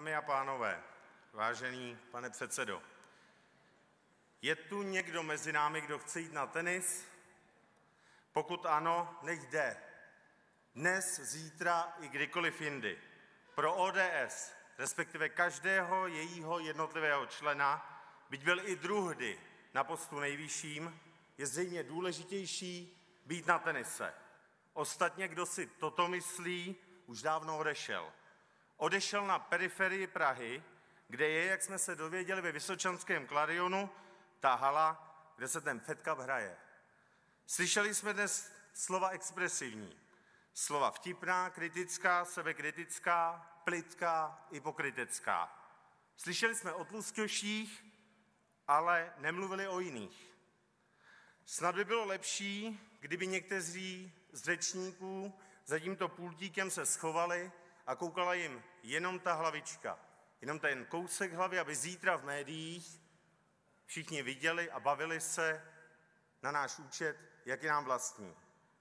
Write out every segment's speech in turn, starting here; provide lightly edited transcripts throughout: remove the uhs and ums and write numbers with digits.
Dámy a pánové, vážený pane předsedo, je tu někdo mezi námi, kdo chce jít na tenis? Pokud ano, nechť jde. Dnes, zítra i kdykoliv jindy. Pro ODS, respektive každého jejího jednotlivého člena, byť byl i druhdy na postu nejvyšším, je zřejmě důležitější být na tenise. Ostatně, kdo si toto myslí, už dávno odešel. Odešel na periferii Prahy, kde je, jak jsme se dověděli, ve vysočanském Klarionu, ta hala, kde se ten Fed Cup hraje. Slyšeli jsme dnes slova expresivní, slova vtipná, kritická, sebekritická, plytká i pokrytecká. Slyšeli jsme o tlusťoších, ale nemluvili o jiných. Snad by bylo lepší, kdyby někteří z řečníků za tímto pultíkem se schovali a koukala jim jenom ta hlavička, jenom ten kousek hlavy, aby zítra v médiích všichni viděli a bavili se na náš účet, jak je nám vlastní.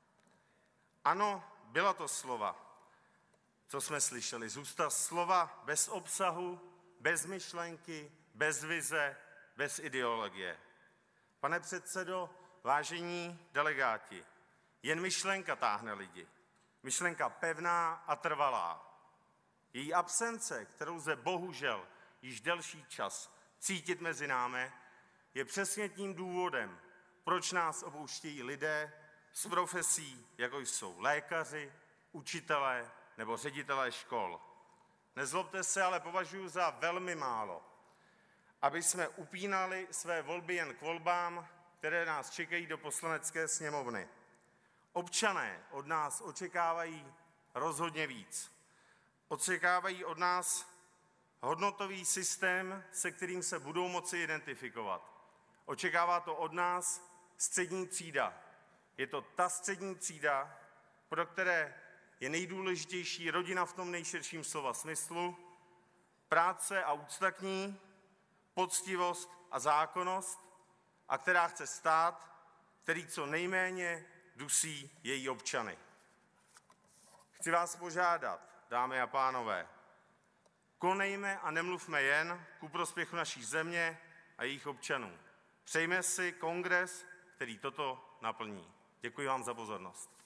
Ano, byla to slova, co jsme slyšeli. Zůstal slova bez obsahu, bez myšlenky, bez vize, bez ideologie. Pane předsedo, vážení delegáti, jen myšlenka táhne lidi. Myšlenka pevná a trvalá. Její absence, kterou lze bohužel již delší čas cítit mezi námi, je přesně tím důvodem, proč nás opouštějí lidé s profesí, jako jsou lékaři, učitelé nebo ředitelé škol. Nezlobte se, ale považuji za velmi málo, aby jsme upínali své volby jen k volbám, které nás čekají do Poslanecké sněmovny. Občané od nás očekávají rozhodně víc. Očekávají od nás hodnotový systém, se kterým se budou moci identifikovat. Očekává to od nás střední třída. Je to ta střední třída, pro které je nejdůležitější rodina v tom nejširším slova smyslu, práce a úcta k ní, poctivost a zákonnost, a která chce stát, který co nejméně dusí její občany. Chci vás požádat, dámy a pánové, konejme a nemluvme jen ku prospěchu naší země a jejich občanů. Přejme si kongres, který toto naplní. Děkuji vám za pozornost.